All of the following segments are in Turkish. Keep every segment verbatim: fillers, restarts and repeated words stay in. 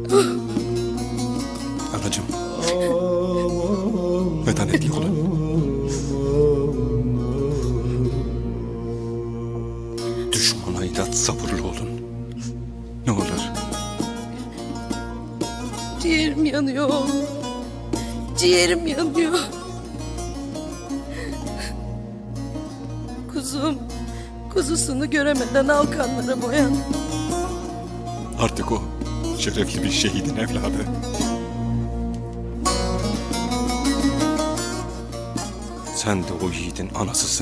Anacığım. Metanetli olun. Düşmana inat sabırlı olun. Ne olur. Ciğerim yanıyor oğlum. Ciğerim yanıyor. Kuzum, kuzusunu göremeden Alkanlara boyandı. Artık o şerefli bir şehidin evladı. Sen de o yiğidin anasısın.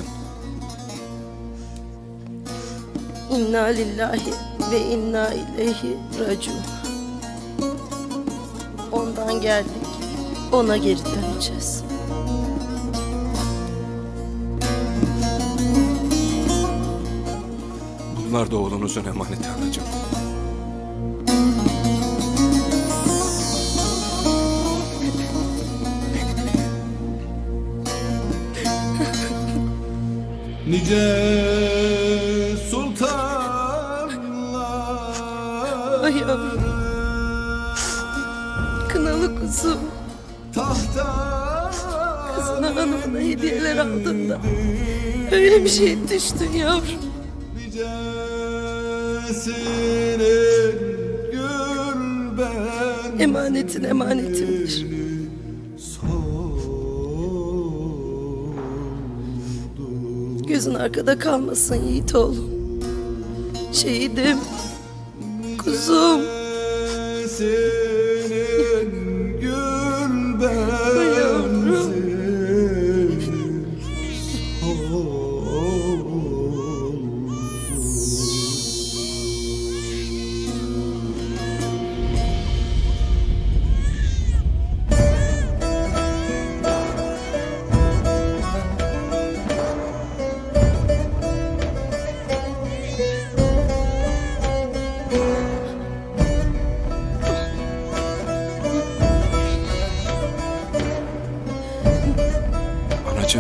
İnna lillahi ve inna ileyhi raciun. Ondan geldik, ona geri döneceğiz. Bunlar da oğlunuzun emaneti anacığım. Nice sultanlar. Ay yavrum. Kınalı kuzum. Tahta Kızına hanımına hediyeler aldın da öyle bir şey düştün yavrum. Emanetin emanetimdir. Gözün arkada kalmasın yiğit oğlum. Şehidim, kuzum. Yavrum. Anacığım.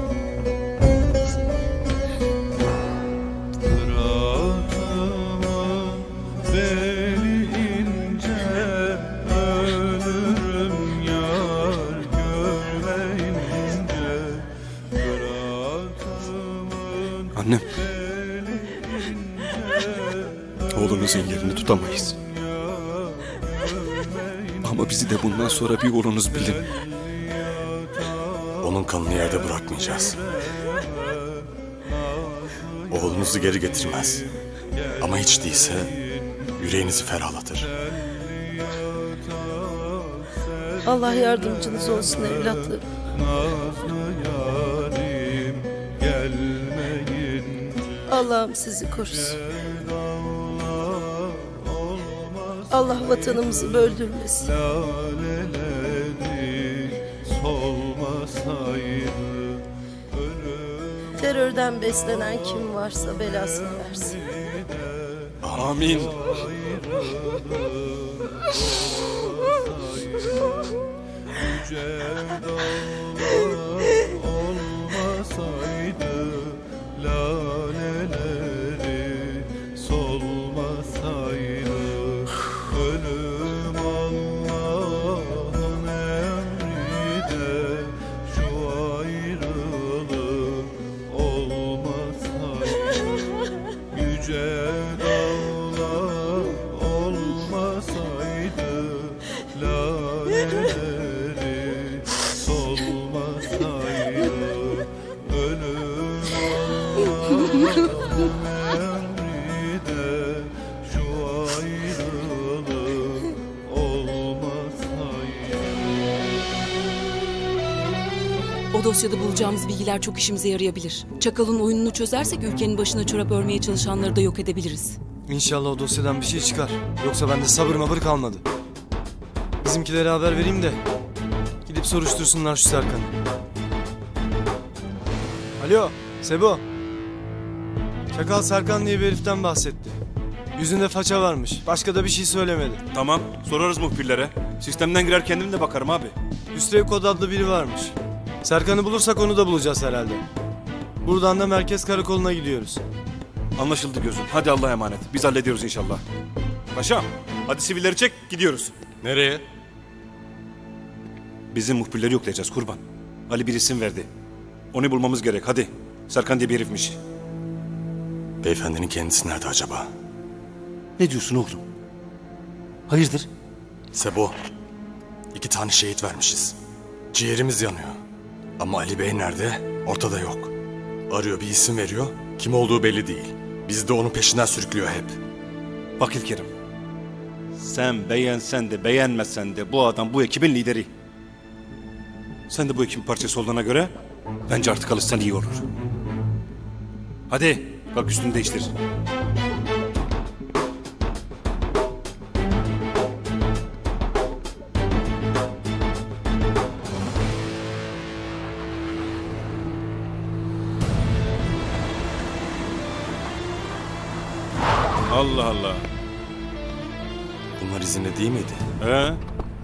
Annem. Oğlunuzun yerini tutamayız. Ama bizi de bundan sonra bir oğlunuz bilin. Onun kanını yerde bırakmayacağız. Oğlunuzu geri getirmez. Ama hiç değilse yüreğinizi ferahlatır. Allah yardımcınız olsun evlatlarım. Allah'ım sizi korusun. Allah vatanımızı böldürmesin. Terörden beslenen kim varsa belasını versin. Amin. O dosyada bulacağımız bilgiler çok işimize yarayabilir. Çakal'ın oyununu çözersek ülkenin başına çorap örmeye çalışanları da yok edebiliriz. İnşallah o dosyadan bir şey çıkar. Yoksa bende sabır mabır kalmadı. Bizimkilere haber vereyim de gidip soruştursunlar şu Serkan'ı. Alo Sebo. Çakal Serkan diye bir heriften bahsetti. Yüzünde faça varmış. Başka da bir şey söylemedi. Tamam, sorarız muhbirlere. Sistemden girer kendim de bakarım abi. Hüsrev Kod adlı biri varmış. Serkan'ı bulursak onu da bulacağız herhalde. Buradan da merkez karakoluna gidiyoruz. Anlaşıldı gözüm. Hadi Allah'a emanet. Biz hallediyoruz inşallah. Paşam. Hadi sivilleri çek gidiyoruz. Nereye? Bizim muhbirleri yoklayacağız kurban. Ali bir isim verdi. Onu bulmamız gerek hadi. Serkan diye bir herifmiş. Beyefendinin kendisi nerede acaba? Ne diyorsun oğlum? Hayırdır? Sebo, iki tane şehit vermişiz. Ciğerimiz yanıyor. Ama Ali Bey nerede? Ortada yok. Arıyor, bir isim veriyor. Kim olduğu belli değil. Bizi de onun peşinden sürüklüyor hep. Bak İlker'im. Sen beğensen de beğenmesen de bu adam bu ekibin lideri. Sen de bu ekibin parçası olduğuna göre bence artık alışsan iyi olur. Hadi kalk üstünü değiştir. Allah Allah. Bunlar izinli değil miydi? He?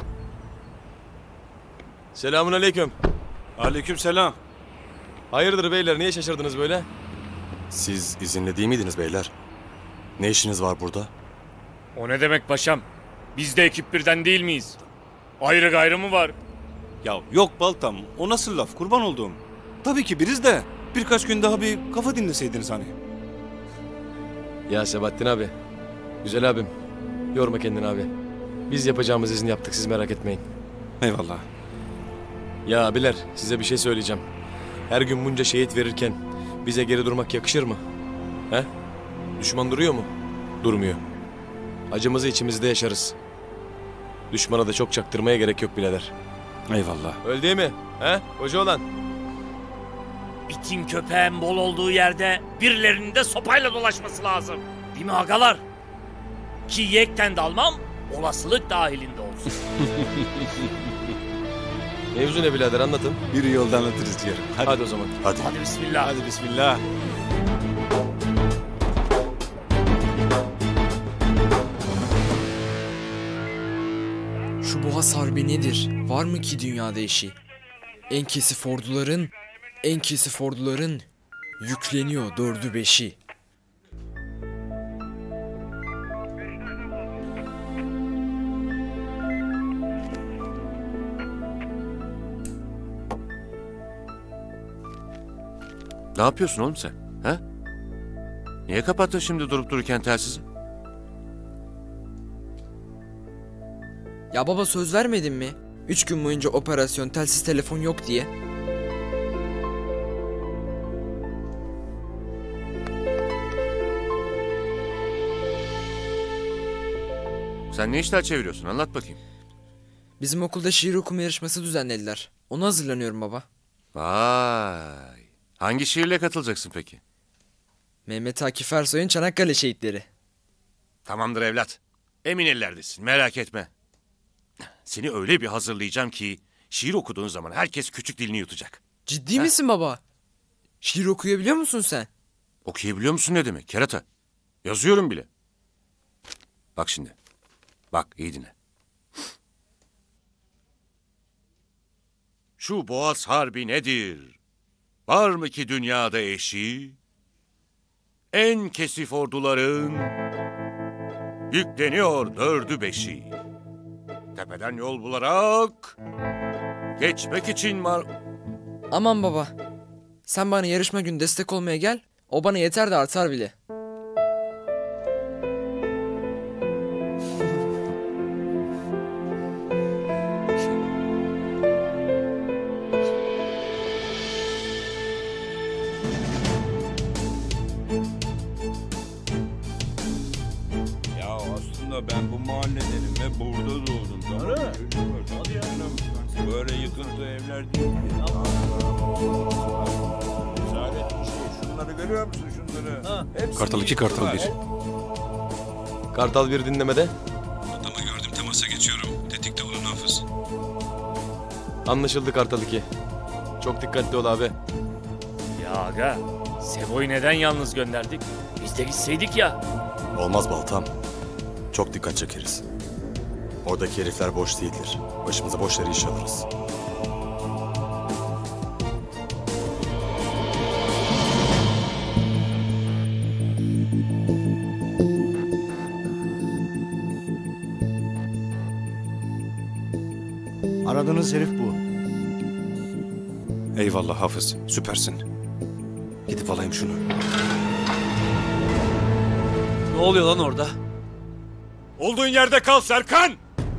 Selamun aleyküm. Aleyküm selam. Hayırdır beyler, niye şaşırdınız böyle? Siz izinli değil miydiniz beyler? Ne işiniz var burada? O ne demek paşam? Biz de ekip birden değil miyiz? Ayrı gayrı mı var? Ya yok Baltam, o nasıl laf kurban olduğum. Tabii ki biriz de birkaç gün daha bir kafa dinleseydiniz hani. Ya Sebahattin abi, güzel abim, yorma kendini abi. Biz yapacağımız izni yaptık, siz merak etmeyin. Eyvallah. Ya abiler, size bir şey söyleyeceğim. Her gün bunca şehit verirken bize geri durmak yakışır mı? He? Düşman duruyor mu? Durmuyor. Acımızı içimizde yaşarız. Düşmana da çok çaktırmaya gerek yok birader. Eyvallah. Öyle değil mi? He? Hoca olan. İtin köpeğin bol olduğu yerde birilerinin de sopayla dolaşması lazım. Değil mi agalar? Ki yekten dalmam olasılık dahilinde olsun. Mevzu ne birader, anlatın. Bir yolda anlatırız diyorum. Hadi. Hadi o zaman. Hadi. Hadi bismillah. Hadi bismillah. Şu Boğaz Harbi nedir? Var mı ki dünyada eşi? En kesif orduların, en kesif orduların yükleniyor dördü beşi. Ne yapıyorsun oğlum sen? Ha? Niye kapattın şimdi durup dururken telsizi? Ya baba, söz vermedin mi? Üç gün boyunca operasyon, telsiz telefon yok diye. Sen ne işler çeviriyorsun? Anlat bakayım. Bizim okulda şiir okuma yarışması düzenlediler. Ona hazırlanıyorum baba. Vay. Hangi şiirle katılacaksın peki? Mehmet Akif Ersoy'un Çanakkale şehitleri. Tamamdır evlat. Emin ellerdesin. Merak etme. Seni öyle bir hazırlayacağım ki şiir okuduğun zaman herkes küçük dilini yutacak. Ciddi Ha? misin baba? Şiir okuyabiliyor musun sen? Okuyabiliyor musun ne demek kerata? Yazıyorum bile. Bak şimdi. Bak iyi dinle. Şu Boğaz Harbi nedir? Var mı ki dünyada eşi? En kesif orduların yükleniyor dördü beşi. Tepeden yol bularak geçmek için var... Aman baba. Sen bana yarışma günü destek olmaya gel. O bana yeter de artar bile. Ya aslında ben bu mahalledenim ve burada doğdum. Tamam mı? Hadi canım. Böyle yıkıntı evler değil. Saadet bir şey. Şunları görüyor musun şunları? Hepsi Kartal iki, yıkıntı Kartal var. bir. Kartal bir dinlemede. Adamı gördüm, temasa geçiyorum. Tetikte olun Hafız. Anlaşıldı Kartal iki. Çok dikkatli ol abi. Ya aga, Sebo'yu neden yalnız gönderdik? Biz de gitseydik ya. Olmaz Baltam. Çok dikkat çekeriz. Oradaki herifler boş değildir. Başımıza boş yere iş alırız. Aradığınız herif bu. Eyvallah Hafız, süpersin. Gidip alayım şunu. Ne oluyor lan orada? Olduğun yerde kal Serkan!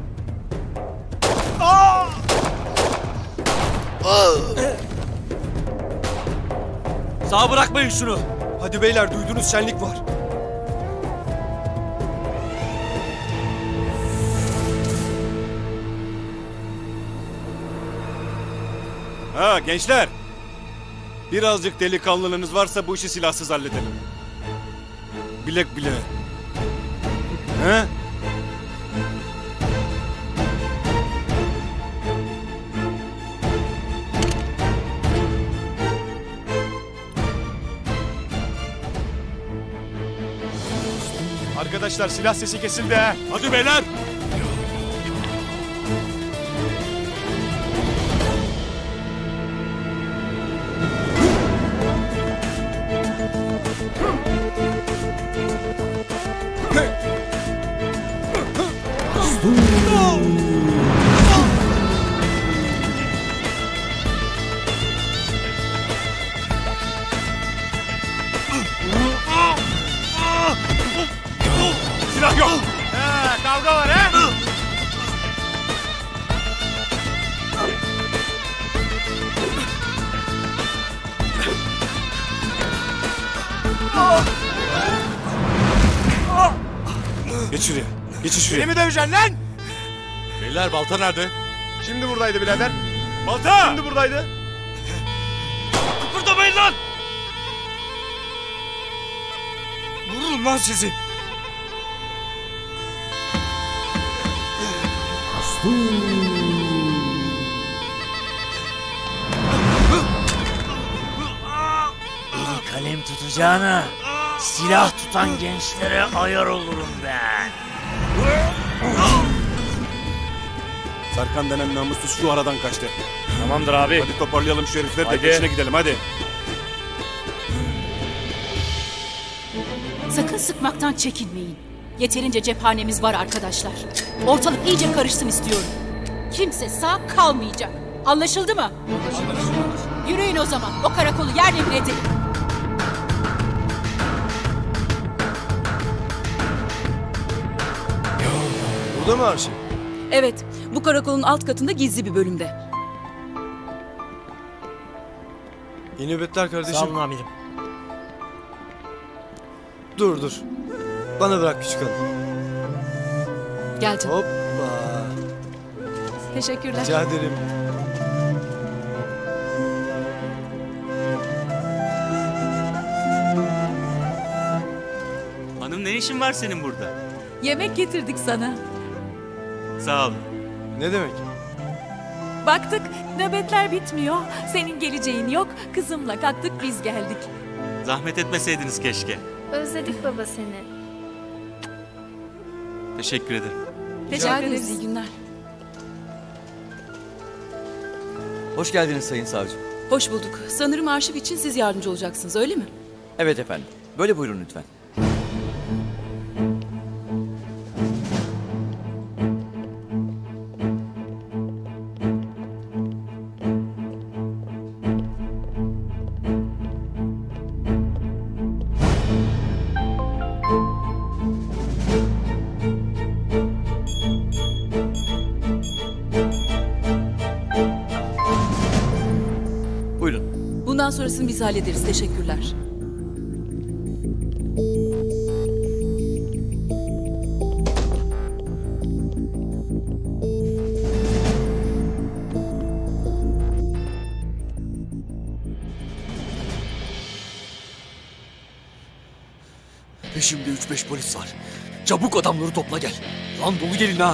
Sağ bırakmayın şunu. Hadi beyler, duydunuz, şenlik var. Ha gençler! Birazcık delikanlılığınız varsa bu işi silahsız halledelim. Bilek bile. He? Arkadaşlar silah sesi kesildi ha. Hadi beyler! Silah yok! Ha, kavga var ha. Geç şuraya. Geç şuraya. Beni mi döveceksin lan? Beyler balta nerede? Şimdi buradaydı birader. Balta! Şimdi buradaydı. Kıpırdamayın lan! Vururum lan sizi. Bir kalem tutacağına silah tutan gençlere ayar olurum ben. Serkan denen namussuz şu aradan kaçtı. Tamamdır abi. Hadi toparlayalım şu herifleri de Haydi. peşine gidelim hadi. Sakın sıkmaktan çekinmeyin. Yeterince cephanemiz var arkadaşlar. Ortalık iyice karışsın istiyorum. Kimse sağ kalmayacak. Anlaşıldı mı? Yürüyün o zaman. O karakolu yerle bir edelim. Burada mı her şey? Evet, bu karakolun alt katında gizli bir bölümde. İyi nöbetler kardeşim. Sağ olun amirim. Dur dur. Bana bırak küçük hanım. Gel canım. Hoppa. Teşekkürler. Rica ederim. Hanım ne işin var senin burada? Yemek getirdik sana. Sağ ol. Ne demek? Baktık nöbetler bitmiyor. Senin geleceğin yok. Kızımla kalktık biz geldik. Zahmet etmeseydiniz keşke. Özledik baba seni. Teşekkür ederim. Rica ederiz, iyi günler. Hoş geldiniz Sayın Savcım. Hoş bulduk. Sanırım arşiv için siz yardımcı olacaksınız, öyle mi? Evet efendim. Böyle buyurun lütfen. Buyurun. Bundan sonrasını biz hallederiz, teşekkürler. Peşimde üç beş polis var. Çabuk adamları topla gel. Lan dolu gelin ha.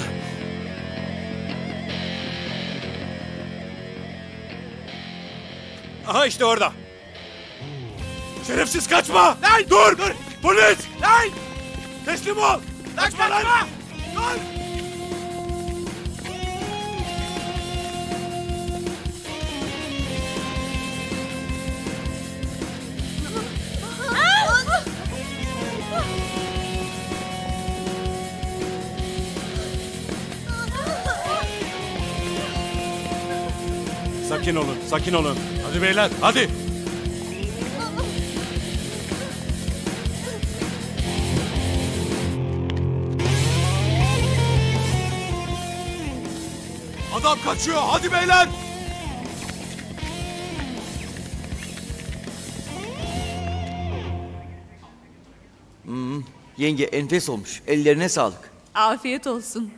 Aha işte orada. Şerefsiz kaçma! Lan dur! Dur! Polis! Lan! Teslim ol! Kaçma lan! Dur! Sakin olun, sakin olun. Hadi beyler, hadi. Adam kaçıyor, hadi beyler. Hmm, yenge enfes olmuş. Ellerine sağlık. Afiyet olsun.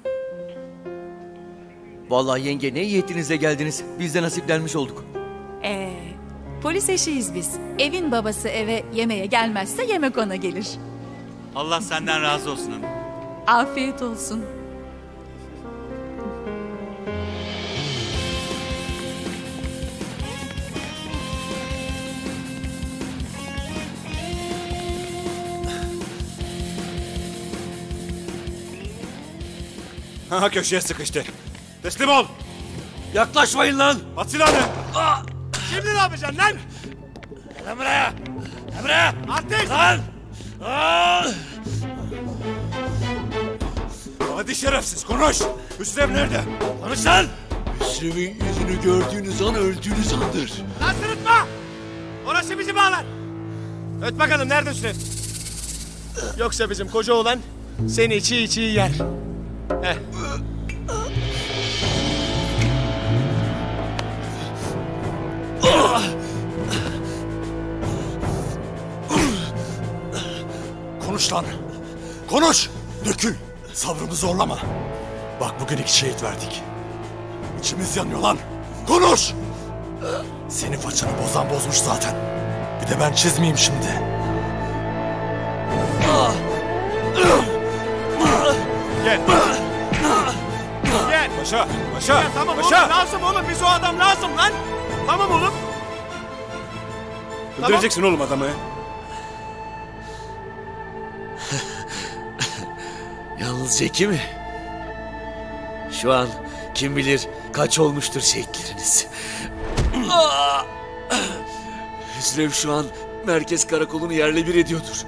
Vallahi yenge ne iyi ettiniz de geldiniz. Biz de nasiplenmiş olduk. Ee, polis eşiyiz biz. Evin babası eve yemeğe gelmezse yemek ona gelir. Allah senden razı olsun hanım. Afiyet olsun. Ha köşeye sıkıştı. Teslim ol. Yaklaşmayın lan. At silahını. Aa, şimdi ne yapacaksın lan? Gel buraya. Gel buraya. Artist. Lan. Aa! Hadi şerefsiz konuş. Hüsrev nerede? Konuş lan. Hüsrev'in yüzünü gördüğünüz an öldüğünüz andır. Lan sırıtma. Orası bizi bağlar. Öt bakalım nerede Hüsrev? Yoksa bizim koca oğlan seni çiğ çiğ yer. Heh. Konuş lan. Konuş. Dökül. Sabrımı zorlama. Bak bugün iki şehit verdik. İçimiz yanıyor lan. Konuş. Senin façanı bozan bozmuş zaten. Bir de ben çizmeyeyim şimdi. Gel. Gel. Paşa, paşa, Gel, tamam paşa. oğlum lazım oğlum. Biz o adam lazım lan. Tamam oğlum. Öldüreceksin oğlum adamı. Yalnız Zeki mi? Şu an kim bilir kaç olmuştur şehitleriniz. Hüsrev şu an merkez karakolunu yerle bir ediyordur.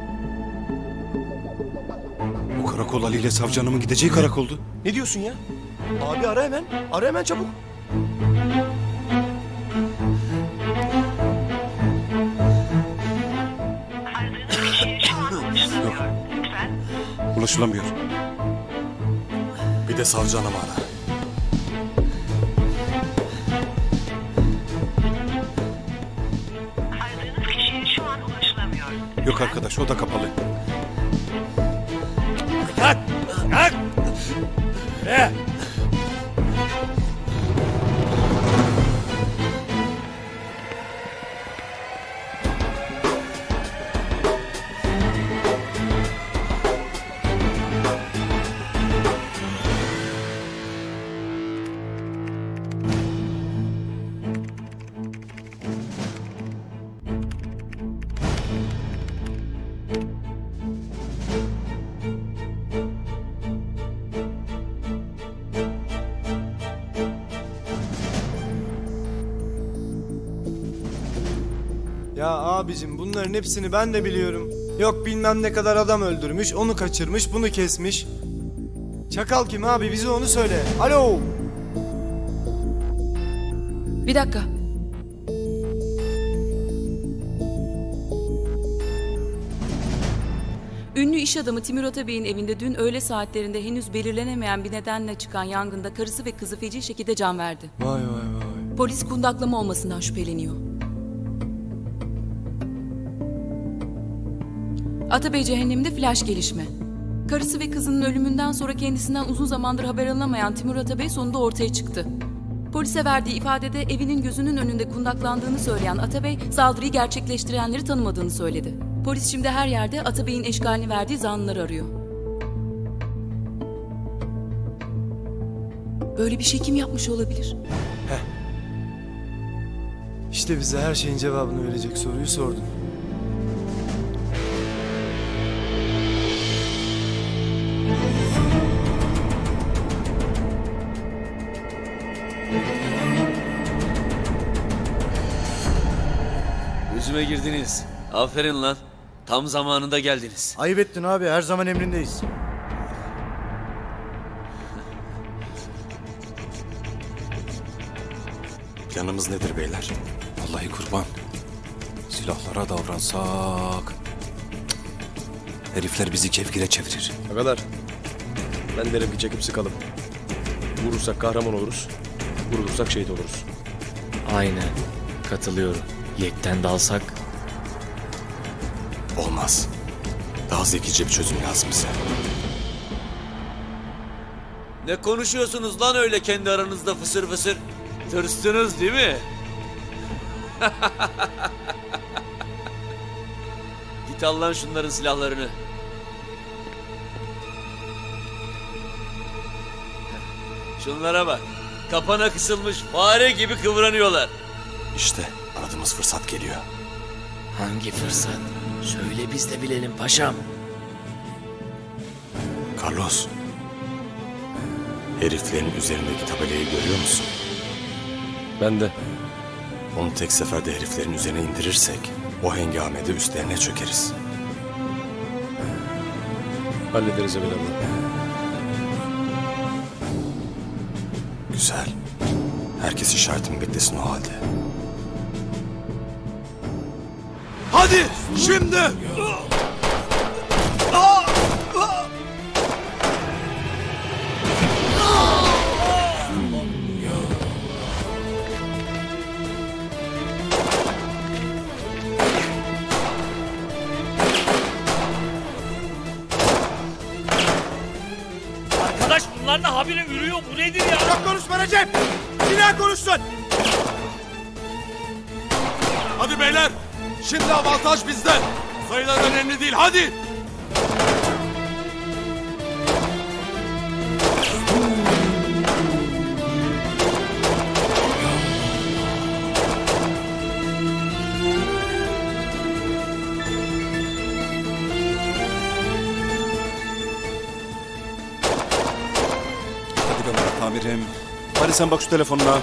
Bu karakol Ali ile Savcı Hanım'ın gideceği karakoldu. Ne diyorsun ya? Abi ara hemen. Ara hemen çabuk. Yok. Ulaşılamıyor. Bir de Savcı Hanım'ı ara. Yok arkadaş o da kapalı. Kalk. Kalk. Buraya. Ya abicim bunların hepsini ben de biliyorum. Yok bilmem ne kadar adam öldürmüş, onu kaçırmış, bunu kesmiş. Çakal kim abi? Bize onu söyle. Alo. Bir dakika. Ünlü iş adamı Timur Atabey'in evinde dün öğle saatlerinde henüz belirlenemeyen bir nedenle çıkan yangında karısı ve kızı feci şekilde can verdi. Vay vay vay. Polis kundaklama olmasından şüpheleniyor. Atabey cehenneminde flash gelişme. Karısı ve kızının ölümünden sonra kendisinden uzun zamandır haber alınamayan Timur Atabey sonunda ortaya çıktı. Polise verdiği ifadede evinin gözünün önünde kundaklandığını söyleyen Atabey, saldırıyı gerçekleştirenleri tanımadığını söyledi. Polis şimdi her yerde Atabey'in eşkalini verdiği zanlıları arıyor. Böyle bir şey kim yapmış olabilir? Heh. İşte bize her şeyin cevabını verecek soruyu sordun. Gözüme girdiniz. Aferin lan. Tam zamanında geldiniz. Ayıp ettin abi. Her zaman emrindeyiz. Planımız nedir beyler? Vallahi kurban. Silahlara davransak... Herifler bizi kevgire çevirir. Agalar, ben derim ki çekip sıkalım. Vurursak kahraman oluruz, vurulursak şehit oluruz. Aynen. Katılıyorum. Yekten dalsak. Olmaz. Daha zekice bir çözüm lazım bize. Ne konuşuyorsunuz lan öyle kendi aranızda fısır fısır? Tırstınız değil mi? Git al lan şunların silahlarını. Şunlara bak. Kapana kısılmış fare gibi kıvranıyorlar. İşte aradığımız fırsat geliyor. Hangi fırsat? Söyle biz de bilelim paşam. Carlos. Heriflerin üzerindeki tabelayı görüyor musun? Ben de. Onu tek seferde heriflerin üzerine indirirsek o hengamede üstlerine çökeriz. Hallederiz Emin abla. Güzel. Herkes işaretimi beklesin o halde. Hadi şimdi! Arkadaş bunlar da habire ürüyor. Bu nedir ya? Çok konuşma Recep! Sinan konuşsun! Hadi beyler! Şimdi avantaj bizde! Sayılar önemli değil, hadi! Hadi be Murat amirim. Hadi sen bak şu telefonuna.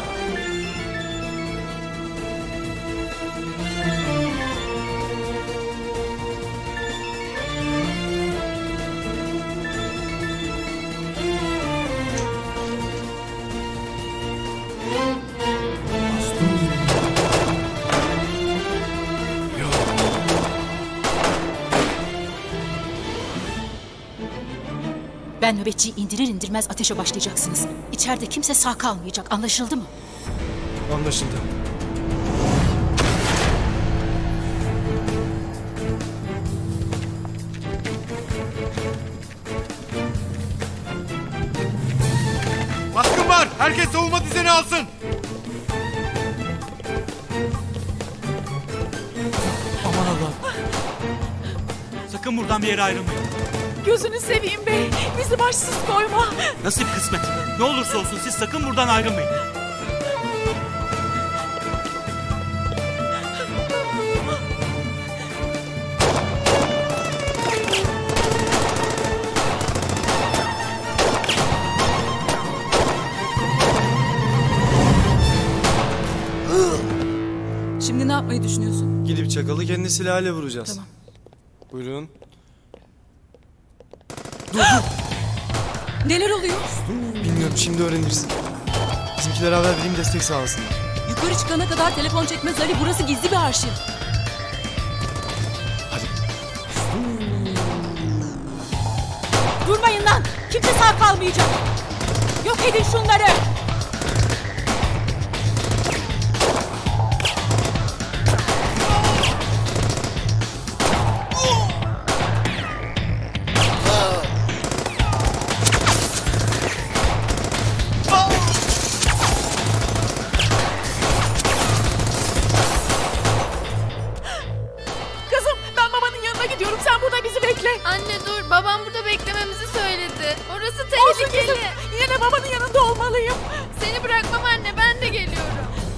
Ben nöbetçiyi indirir indirmez ateşe başlayacaksınız. İçeride kimse sağ kalmayacak. Anlaşıldı mı? Anlaşıldı. Baskın var! Herkes savunma düzeni alsın! Aman Allah'ım. Sakın buradan bir yere ayrılmayın. Gözünü seveyim bey. Bizi başsız koyma. Nasip kısmet. Ne olursa olsun siz sakın buradan ayrılmayın. Şimdi ne yapmayı düşünüyorsun? Gidip çakalı kendi silahıyla vuracağız. Tamam. Buyurun. Dur dur. Neler oluyor? Bilmiyorum, şimdi öğrenirsin. Bizimkiler haber vereyim, destek sağlasınlar. Yukarı çıkana kadar telefon çekmez Ali. Burası gizli bir arşiv. Durmayın lan! Kimse sağ kalmayacak! Yok edin şunları! Kızım ben babanın yanına gidiyorum. Sen burada bizi bekle. Anne dur, babam burada beklememizi söyledi. Orası Olsun tehlikeli. kızım. Yine babanın yanında olmalıyım. Seni bırakmam anne, ben de geliyorum.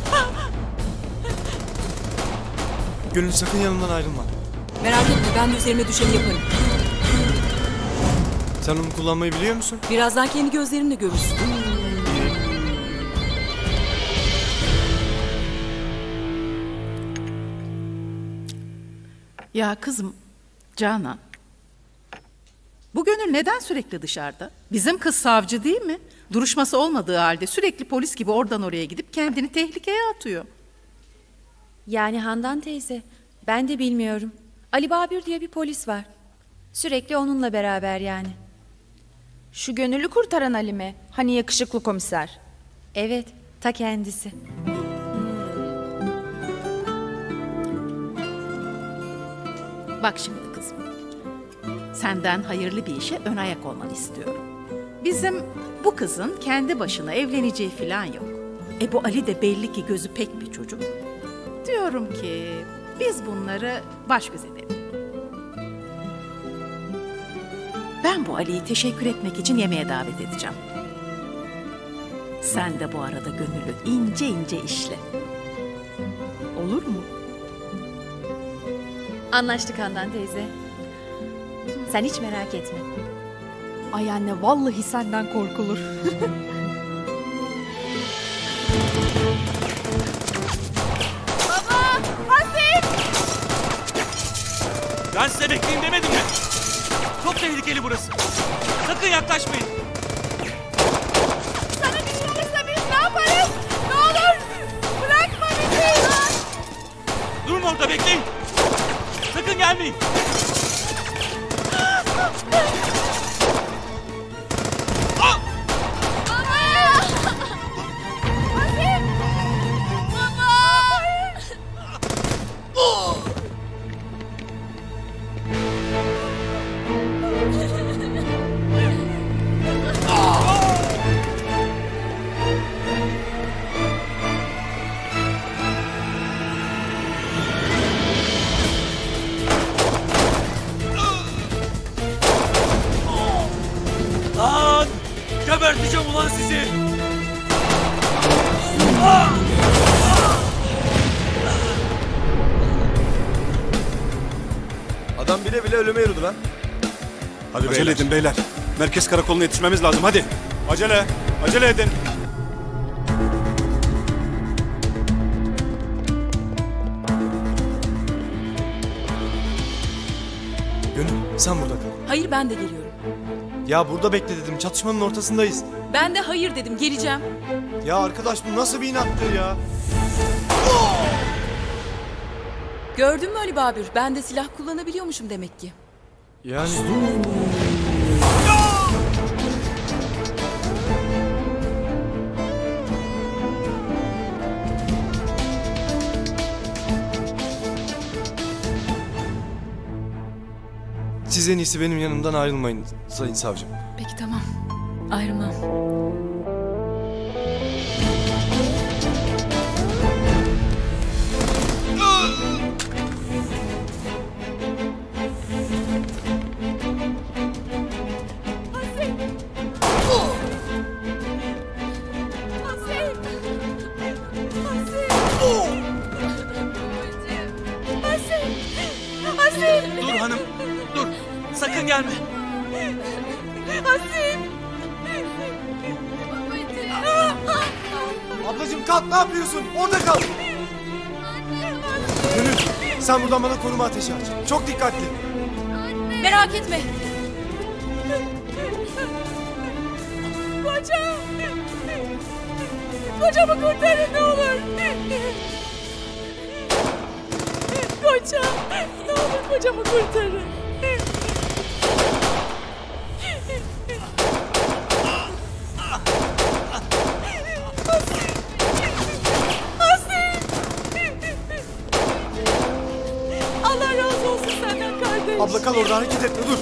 Gönül, sakın yanımdan ayrılma. Merak etme, ben de üzerime düşeni yaparım. Sen onu kullanmayı biliyor musun? Birazdan kendi gözlerinle görürsün. Ya kızım, Canan. Bu Gönül Gönül neden sürekli dışarıda? Bizim kız savcı değil mi? Duruşması olmadığı halde sürekli polis gibi oradan oraya gidip kendini tehlikeye atıyor. Yani Handan teyze, ben de bilmiyorum. Ali Babür diye bir polis var. Sürekli onunla beraber yani. Şu Gönül'ü kurtaran Ali mi? Hani yakışıklı komiser. Evet, ta kendisi. Bak şimdi kızım. Senden hayırlı bir işe ön ayak olmanı istiyorum. Bizim bu kızın kendi başına evleneceği falan yok. E bu Ali de belli ki gözü pek bir çocuk. Diyorum ki biz bunları baş göz edelim. Ben bu Ali'yi teşekkür etmek için yemeğe davet edeceğim. Sen de bu arada Gönül'ü ince ince işle. Olur mu? Anlaştık Handan teyze. Sen hiç merak etme. Ay anne vallahi senden korkulur. Baba! Hasip! Ben size bekleyin demedim mi? Çok tehlikeli burası. Sakın yaklaşmayın. Sana bir şey olursa biz ne yaparız? Ne olur! Bırakma bizi! Durun orada bekleyin. Sakın gelmeyin. Lan! Geberteceğim ulan sizi! Adam bile bile ölüme yürüdü lan. Hadi acele edin beyler. Merkez karakoluna yetişmemiz lazım hadi. Acele, acele edin. Gönül sen burada kal. Hayır ben de geliyorum. Ya burada bekle dedim, çatışmanın ortasındayız. Ben de hayır dedim, geleceğim. Ya arkadaş bu nasıl bir inattır ya? Gördün mü Ali Babür? Ben de silah kullanabiliyormuşum demek ki. Yani... Siz en iyisi benim yanımdan ayrılmayın sayın savcım. Peki tamam. Ayrılmam. Dur hanım, dur. Sakın gelme. Hasip! Ablacığım kalk, ne yapıyorsun? Orada kal. Gönül sen buradan bana koruma ateşi aç. Çok dikkatli. Merak etme. Kocam! Kocamı kurtarın ne olur! Kocam! Ne olur kocamı kurtarın! Allah razı olsun senden kardeş. Abla kal orada, hareket etme, dur.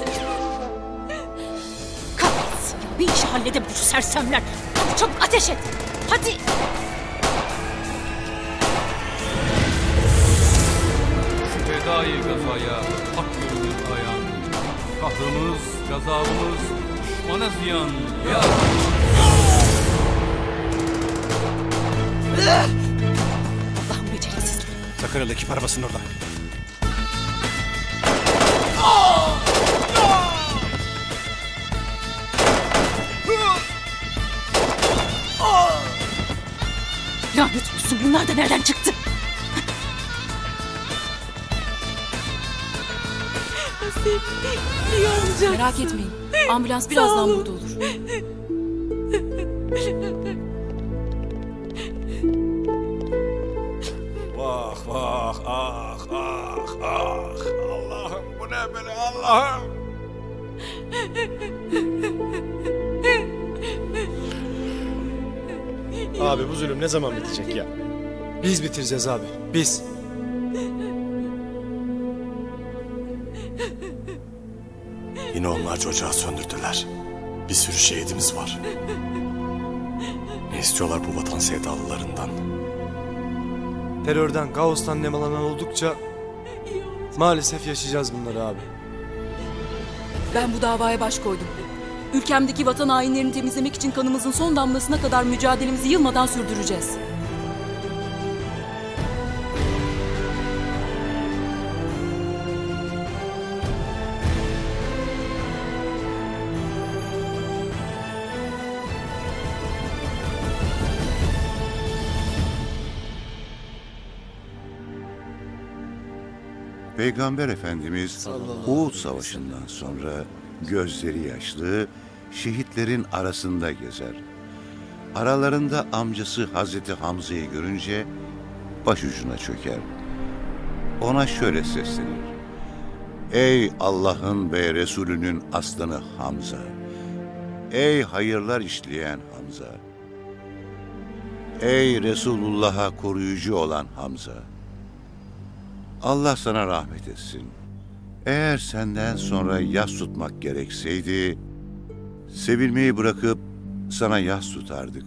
Kahretsin ya, bir işi halledemedi şu sersemler. Hadi çabuk ateş et. Hadi. Fedai gazaya hak görünür ayan. Kahrımız, gazabımız düşmana ziyan. Ya. Allah'ım beceriksiz. Sakaryalı ekip arabasının orada. Lanet olsun, bunlar da nereden çıktı? İyi olacak. Merak etmeyin. Ambulans birazdan burada olur. Vah vah ah ah ah. Allah'ım bu ne böyle Allah'ım. Abi bu zulüm ne zaman bitecek ya? Biz bitireceğiz abi. Biz. Yine onlar çocuğa söndürdüler. Bir sürü şehidimiz var. Ne istiyorlar bu vatan sevdalılarından? Terörden, kaostan nemalanan oldukça maalesef yaşayacağız bunları abi. Ben bu davaya baş koydum. Ülkemdeki vatan hainlerini temizlemek için kanımızın son damlasına kadar mücadelemizi yılmadan sürdüreceğiz. Peygamber Efendimiz Uhud Savaşı'ndan sonra gözleri yaşlı, şehitlerin arasında gezer. Aralarında amcası Hazreti Hamza'yı görünce başucuna çöker. Ona şöyle seslenir: Ey Allah'ın ve Resulünün aslanı Hamza! Ey hayırlar işleyen Hamza! Ey Resulullah'a koruyucu olan Hamza! Allah sana rahmet etsin. Eğer senden sonra yas tutmak gerekseydi, sevilmeyi bırakıp sana yas tutardık.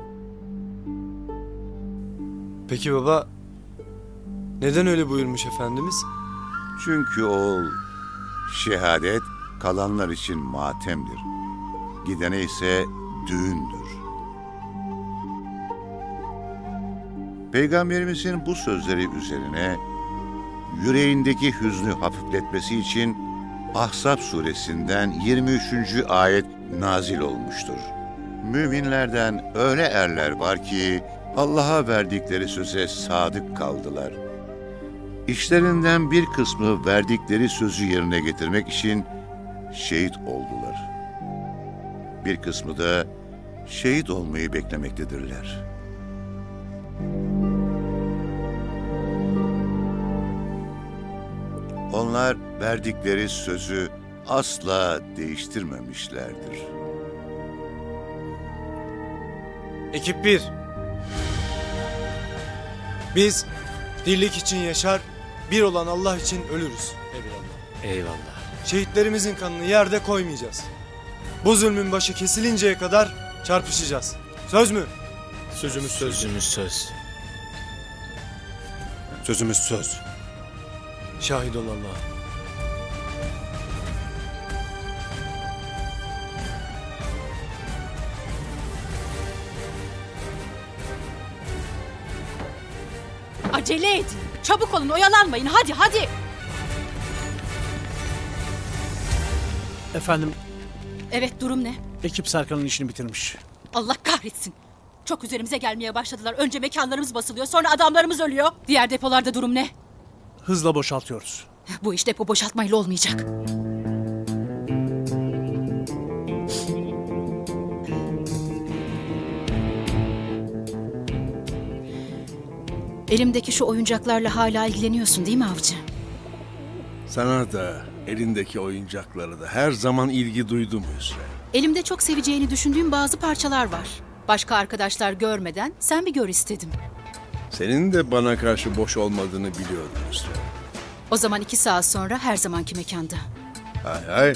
Peki baba, neden öyle buyurmuş Efendimiz? Çünkü oğul, şehadet kalanlar için matemdir. Gidene ise düğündür. Peygamberimizin bu sözleri üzerine yüreğindeki hüznü hafifletmesi için Ahzab suresinden yirmi üçüncü ayet nazil olmuştur. Müminlerden öyle erler var ki Allah'a verdikleri söze sadık kaldılar. İşlerinden bir kısmı verdikleri sözü yerine getirmek için şehit oldular. Bir kısmı da şehit olmayı beklemektedirler. Onlar verdikleri sözü asla değiştirmemişlerdir. Ekip bir. Biz dirlik için yaşar, bir olan Allah için ölürüz. Eyvallah. Eyvallah. Şehitlerimizin kanını yerde koymayacağız. Bu zulmün başı kesilinceye kadar çarpışacağız. Söz mü? Sözümüz söz. Sözümüz söz. Sözümüz söz. Şahit ol Allah. Acele edin. Çabuk olun, oyalanmayın. Hadi hadi. Efendim, Evet, durum ne? ekip Serkan'ın işini bitirmiş. Allah kahretsin. Çok üzerimize gelmeye başladılar. Önce mekanlarımız basılıyor, sonra adamlarımız ölüyor. Diğer depolarda durum ne? Hızla boşaltıyoruz. Bu iş depo boşaltmayla olmayacak. Elimdeki şu oyuncaklarla hala ilgileniyorsun değil mi avcı? Sana da elindeki oyuncakları da her zaman ilgi duydum Hüsrev. Elimde çok seveceğini düşündüğüm bazı parçalar var. Başka arkadaşlar görmeden sen bir gör istedim. Senin de bana karşı boş olmadığını biliyorum Hüsrev. O zaman iki saat sonra her zamanki mekanda. Hay hay.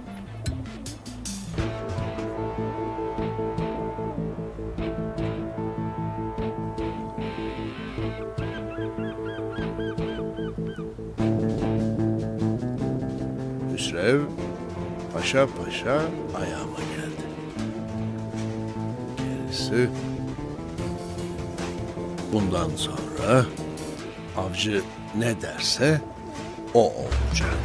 Hüsrev, paşa paşa ayağıma geldi. Gerisi bundan sonra avcı ne derse o olacak.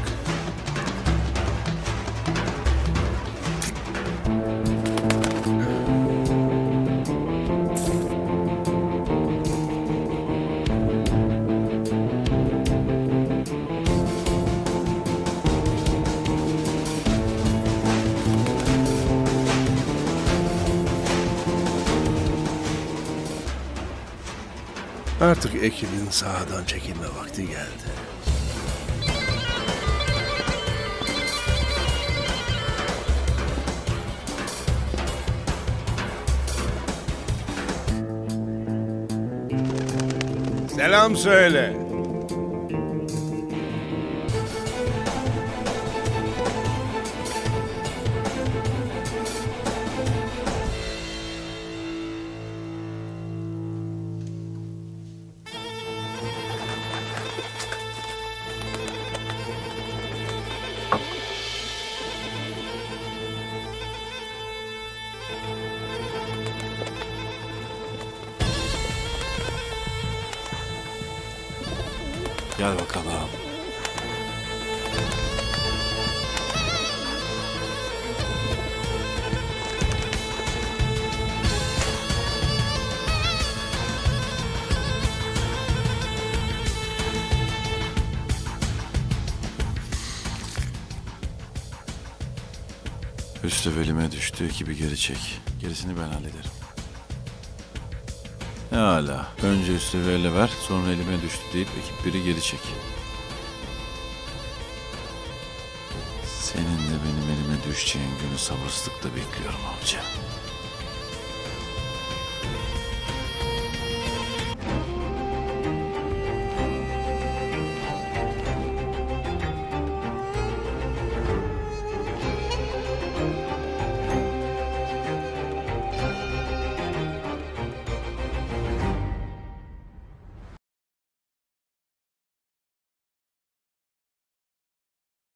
Artık ekibin sahadan çekilme vakti geldi. Selam söyle. Gel bakalım. Üstü belime düştü, ekibi geri çek. Gerisini ben hallederim. Ne hala? Önce üstü elle ver, sonra elime düştü deyip ekip biri geri çek. Senin de benim elime düşeceğin günü sabırsızlıkla bekliyorum amca.